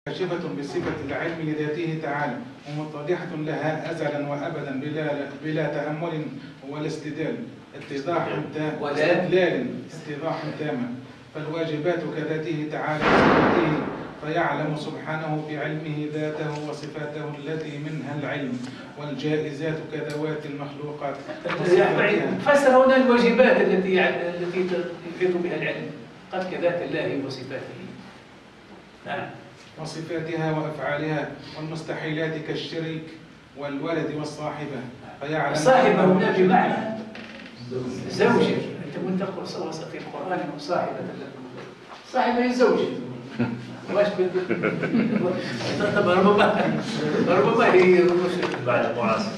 كاشفة بصفة العلم لذاته تعالى ومتضحة لها أزلا وأبدا بلا تأمل ولا استدلال استيضاحا تاما. فالواجبات كذاته تعالى وصفاته، فيعلم سبحانه بعلمه ذاته وصفاته التي منها العلم، والجائزات كذوات المخلوقات. فسر هنا الواجبات التي يحيط بها العلم قد كذات الله وصفاته. نعم. وصفاتها وأفعالها، والمستحيلات كالشريك والولد والصاحبة. فيعلم الصاحبة هنا بمعنى زوجة. أنت كنت تقول في القرآن صاحبة لكم. صاحبة هي زوجة. واش ربما هي بعد المعاصر.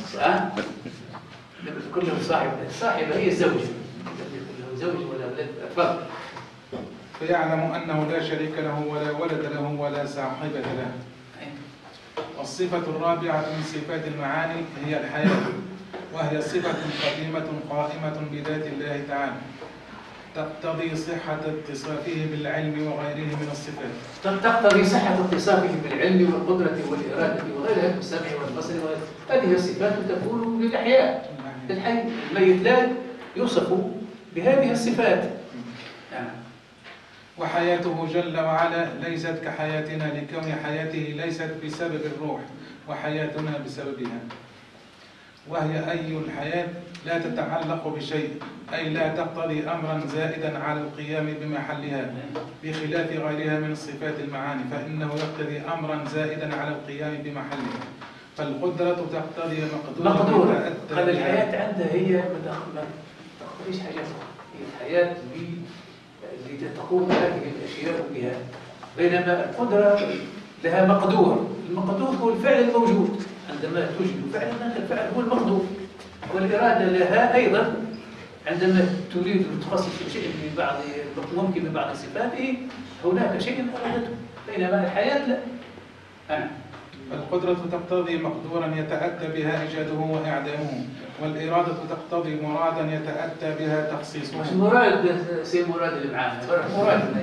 كله صاحبة هي الزوجة. كله زوج ولا ولد. تفضل. فيعلم أنه لا شريك له ولا ولد له ولا صاحبة له. الصفة الرابعة من صفات المعاني هي الحياة، وهي صفة قديمة قائمة بذات الله تعالى، تقتضي صحة اتصافه بالعلم وغيره من الصفات. تقتضي صحة اتصافه بالعلم والقدرة والإرادة وغيرها السمع والبصر وغيرها. هذه الصفات تكون للأحياء. الحي الميت لا يوصف بهذه الصفات. وحياته جل وعلا ليست كحياتنا، لكون حياته ليست بسبب الروح وحياتنا بسببها. وهي أي الحياة لا تتعلق بشيء، أي لا تقتضي أمرا زائدا على القيام بمحلها، بخلاف غيرها من الصفات المعاني فإنه يقتضي أمرا زائدا على القيام بمحله. فالقدرة تقتضي مقدورة. قال الحياة عندها هي ما تقتضيش حاجة أخرى. هي الحياة لتقوم هذه الأشياء بها، بينما القدرة لها مقدور. المقدور هو الفعل الموجود. عندما توجد فعلا الفعل هو المقدور. والإرادة لها أيضا عندما تريد أن تخصص شيء ببعض ممكن ببعض صفاته هناك شيء أرادته، بينما الحياة لا. القدرة تقتضي مقدورا يتأتى بها إيجاده وإعدامه، والإرادة تقتضي مرادا يتأتى بها تخصيصه. مش مراد سي مراد اللي معانا مراد.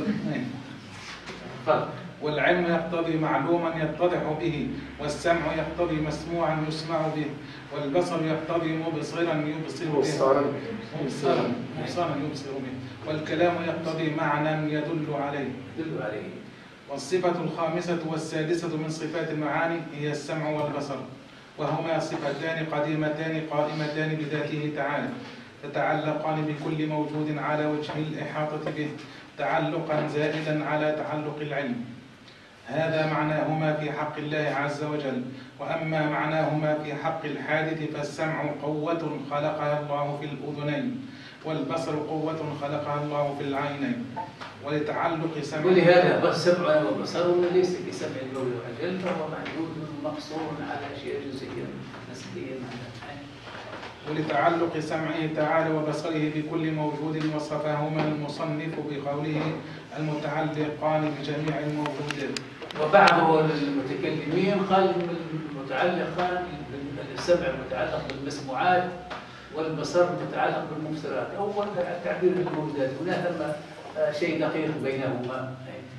والعلم يقتضي معلوما يتضح به، والسمع يقتضي مسموعا يسمع به، والبصر يقتضي مبصرا يبصر به، مبصرا يبصر به، والكلام يقتضي معنى يدل عليه. والصفة الخامسة والسادسة من صفات المعاني هي السمع والبصر، وهما صفتان قديمتان قائمتان بذاته تعالى، تتعلقان بكل موجود على وجه الإحاطة به تعلقا زائدا على تعلق العلم. هذا معناهما في حق الله عز وجل. وأما معناهما في حق الحادث فالسمع قوة خلقها الله في الأذنين، والبصر قوة خلقها الله في العينين. ولتعلق سمع، ولهذا السمع والبصر ليس كسمع المولى وجل، فهو محدود مقصور على أشياء جزئية نسبية. ولتعلق سمعه تعالى وبصره بكل موجود وصفهما المصنف بقوله المتعلقان بجميع الموجودات. وبعض المتكلمين قال المتعلقان السمع متعلق بالمسموعات والبصر متعلق بالمبصرات، أو تعبير الموجودات. هناك شيء دقيق بينهما.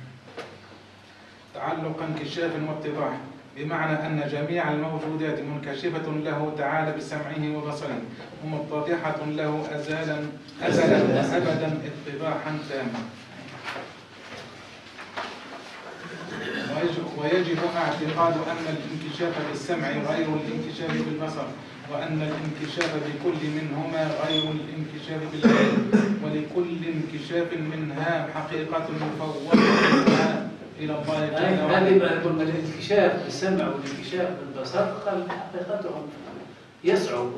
تعلقا انكشاف واتضاح، بمعنى أن جميع الموجودات منكشفة له تعالى بسمعه وبصره، ومتضحة له أزلا أبدا اتضاحا تاما. ويجب اعتقاد أن الانكشاف بالسمع غير الانكشاف بالبصر، وأن الانكشاف بكل منهما غير الانكشاف بالعلم، ولكل انكشاف منها حقيقة مفوضة إلى الله تعالى. هذه قلنا الانكشاف بالسمع والانكشاف بالبصر حقيقتهم يصعب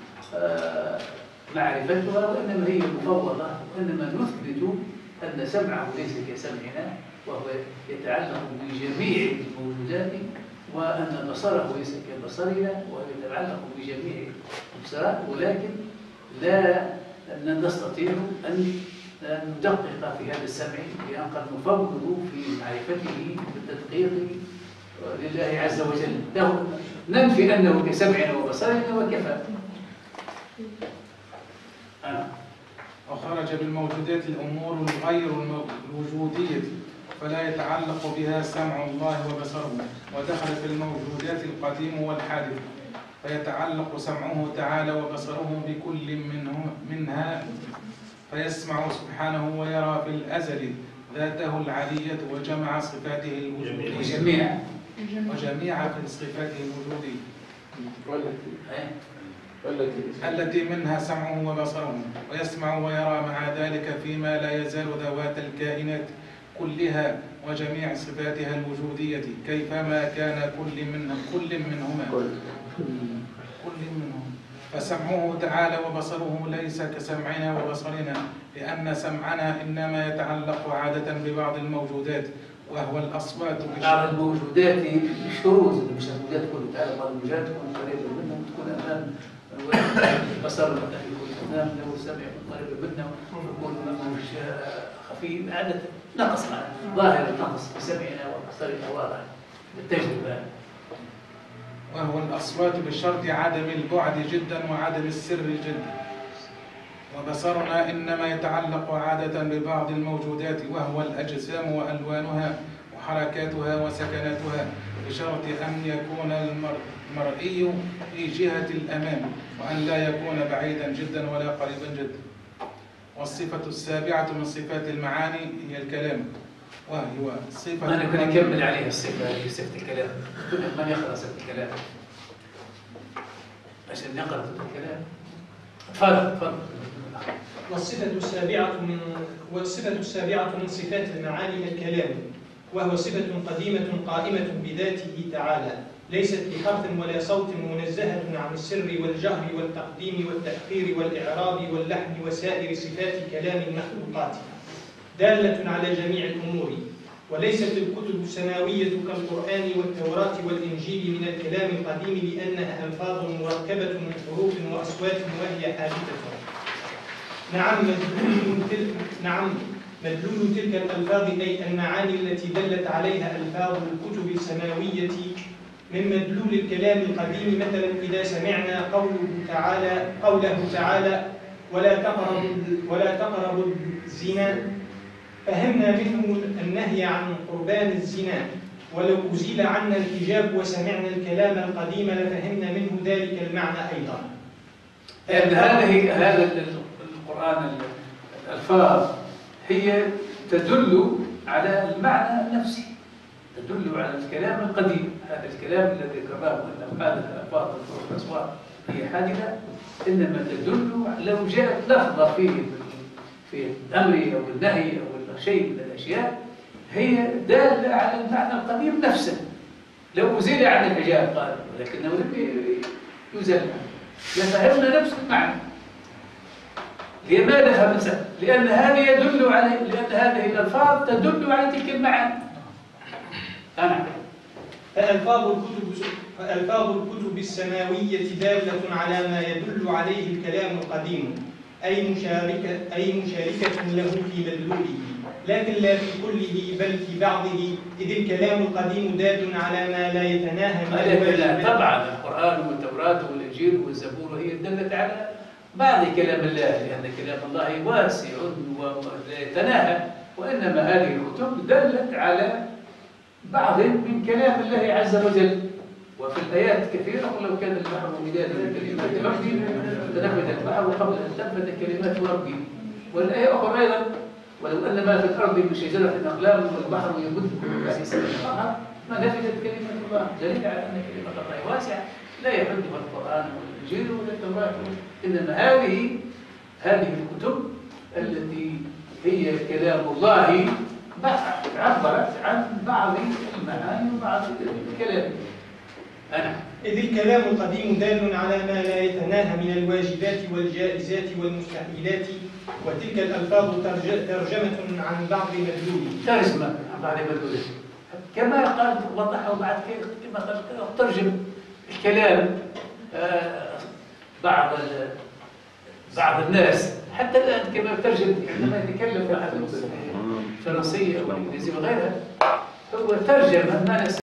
معرفتها، وإنما هي مفوضة، وإنما نثبت أن سمعه ليس كسمعنا وهو يتعلق بجميع الموجودات، وأن بصره ليس كبصرنا وهو يتعلق بجميع البصرات، ولكن لا نستطيع أن ندقق في هذا السمع، لأن قد نفوض في معرفته بالتدقيق لله عز وجل. ننفي أنه كسمعنا وبصرنا وكفى. وخرج بالموجودات الأمور الغير الوجودية، فلا يتعلق بها سمع الله وبصره، ودخل في الموجودات القديم والحادث، فيتعلق سمعه تعالى وبصره بكل منها، فيسمع سبحانه ويرى في الأزل ذاته العلية وجمع صفاته الوجودية وجميع في صفاته الوجودية التي منها سمعه وبصره، ويسمع ويرى مع ذلك فيما لا يزال ذوات الكائنات كلها وجميع صفاتها الوجودية كيفما كان كل منهما فسمعه تعالى وبصره ليس كسمعنا وبصرنا، لأن سمعنا إنما يتعلق عادة ببعض الموجودات وهو الأصوات بعض الموجودات الشروط، مش الموجودات كلها، تعالى بعض الموجودات تكون قريبة منا وتكون أمام البصر يكون أمام له السمع يكون قريب منا ويكون مش خفيف، عادة نقص ظاهر النقص بسمعنا وبصرنا واضح بالتجربة. وهو الأصوات بشرط عدم البعد جدا وعدم السر جدا. وبصرنا إنما يتعلق عادة ببعض الموجودات وهو الأجسام وألوانها وحركاتها وسكناتها، بشرط أن يكون المرئي في جهة الأمام، وأن لا يكون بعيدا جدا ولا قريبا جدا. والصفة السابعة من صفات المعاني هي الكلام، وهو صفة ما نكون نكمل عليها الصفة هي صفة الكلام، من يقرأ صفة الكلام عشان نقرأ صفة الكلام. تفضل. والصفة السابعة من صفات المعاني الكلام، وهو صفة قديمة قائمة بذاته تعالى، ليست بحرف ولا صوت، منزهة عن السر والجهر والتقديم والتأخير والإعراب واللحن وسائر صفات كلام المخلوقات، دالة على جميع الأمور. وليست الكتب السماوية كالقرآن والتوراة والإنجيل من الكلام القديم، لأنها ألفاظ مركبة من حروف وأصوات وهي حادثة. مدلول تلك الألفاظ أي المعاني التي دلت عليها ألفاظ الكتب السماوية من مدلول الكلام القديم. مثلا إذا سمعنا قوله تعالى ولا تقربوا الزنا، فهمنا منه النهي عن قربان الزنا. ولو أزيل عنا الحجاب وسمعنا الكلام القديم لفهمنا منه ذلك المعنى أيضا. هذا القرآن الألفاظ هي تدل على المعنى نفسه، تدل على الكلام القديم. هذا الكلام الذي ذكرناه أن هذه الألفاظ والأصوات هي حادثة، إنما تدل لو جاءت لفظة في الأمر أو النهي أو شيء من الأشياء هي دالة على المعنى القديم نفسه. لو أزيل عن الحجاب قال ولكنه لم يزال لفهمنا نفس المعنى. لماذا فهمنا؟ لأن هذه هذه الألفاظ تدل على تلك المعاني. فألفاظ الكتب السماوية دالة على ما يدل عليه الكلام القديم، أي مشاركة له في مدلوله، لكن لا في كله بل في بعضه، إذ الكلام القديم دال على ما لا يتناهى من الواجبات. طبعا القرآن والتوراة والإنجيل والزبور هي دلت على بعض كلام الله، لأن كلام الله واسع ولا يتناهى، وإنما هذه الكتب دلت على بعض من كلام الله عز وجل. وفي الآيات كثيرة ولو كان البحر مدادا لكلمات ربي لنفد البحر قبل أن تنفد كلمات ربي. والآية أخرى أيضا ولو أن ما في الأرض من شجرة أقلام والبحر يمده يعني سبحانه ما نفدت كلمة الله، دليل على أن كلمة الله واسعة لا يحدها القرآن والإنجيل ولا التوراة. إنما هذه الكتب التي هي كلام الله عبرت عن بعض المعاني وبعض الكلام. إذ الكلام القديم دال على ما لا يتناهى من الواجبات والجائزات والمستحيلات، وتلك الألفاظ ترجمة عن بعض مدلوله. ترجمة عن بعض مدلوله كما قال وضحه بعد كما قال ترجم الكلام. بعض الناس حتى الآن كما ترجم عندما يتكلم أحد الفرنسية أو الإنجليزية وغيرها هو ترجم ما